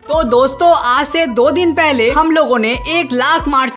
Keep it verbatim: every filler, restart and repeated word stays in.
तो दोस्तों आज से दो दिन पहले हम लोगों ने एक लाख मार्च